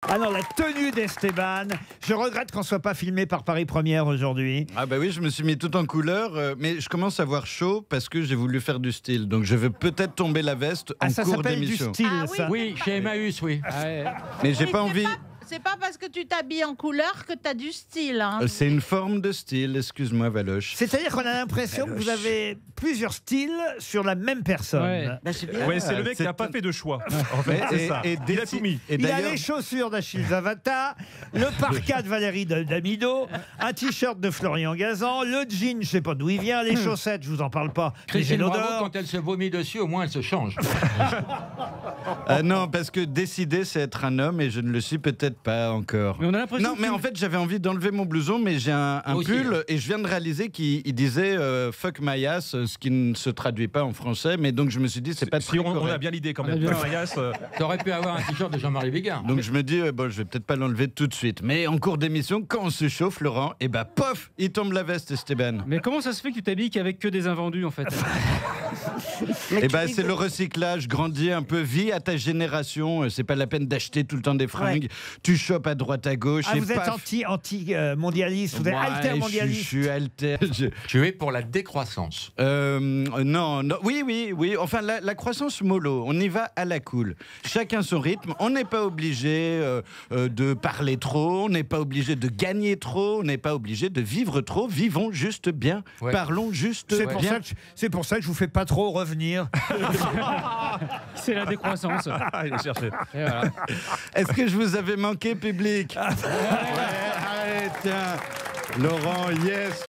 Ah non, la tenue d'Esteban. Je regrette qu'on ne soit pas filmé par Paris Première aujourd'hui. Ah bah oui, je me suis mis tout en couleur, mais je commence à avoir chaud parce que j'ai voulu faire du style. Donc je vais peut-être tomber la veste en ça cours s'appelle du d'émission. style, Ah oui, ça. Oui, chez Emmaüs, oui. Mais j'ai Oui, pas envie. C'est pas parce que tu t'habilles en couleur que tu as du style. Hein. C'est une forme de style, excuse-moi Valoche. C'est-à-dire qu'on a l'impression que vous avez plusieurs styles sur la même personne. Ouais. Bah, c'est bien. Ouais, c'est le mec qui n'a pas fait de choix. En fait, c'est ça. Il a tout mis. Et Il a d'ailleurs, les chaussures d'Achille Zavata, le parka de Valérie Damido, un t-shirt de Florian Gazan, le jean, je sais pas d'où il vient, les chaussettes, je vous en parle pas. mais j'ai Christine Bravo, l'odeur. quand elle se vomit dessus, au moins elle se change. non, parce que décider, c'est être un homme et je ne le suis peut-être pas encore. Mais on a l'impression Non, que mais en fait, j'avais envie d'enlever mon blouson, mais j'ai un Aussi, pull hein. et je viens de réaliser qu'il disait fuck my ass, ce qui ne se traduit pas en français, mais donc je me suis dit, c'est pas si très on a correct. bien l'idée quand Ah, même. bien. Mayasse, T'aurais pu avoir un t-shirt de Jean-Marie Bigard. Donc je me dis, bon, je vais peut-être pas l'enlever tout de suite. Mais en cours d'émission, quand on se chauffe, Laurent, et bah pof, il tombe la veste, Esteban. Mais comment ça se fait que tu t'habilles qu'avec que des invendus en fait? Et bah c'est le recyclage, grandis un peu, vis à ta génération. C'est pas la peine d'acheter tout le temps des fringues. Tu chopes à droite à gauche. Ah, et vous êtes paf. anti-mondialiste, vous êtes Ouais, alter-mondialiste. Je suis alter. Tu es pour la décroissance. Non, oui. Enfin, la croissance mollo, on y va à la cool. Chacun son rythme. On n'est pas obligé de parler trop. On n'est pas obligé de gagner trop. On n'est pas obligé de vivre trop. Vivons juste bien. Ouais. Parlons juste C'est bien. pour ça que je vous fais pas trop revenir. C'est la décroissance. Ah, Il a cherché. Et voilà. Est-ce que je vous avais manqué, public? Ouais, allez, tiens. Laurent, yes.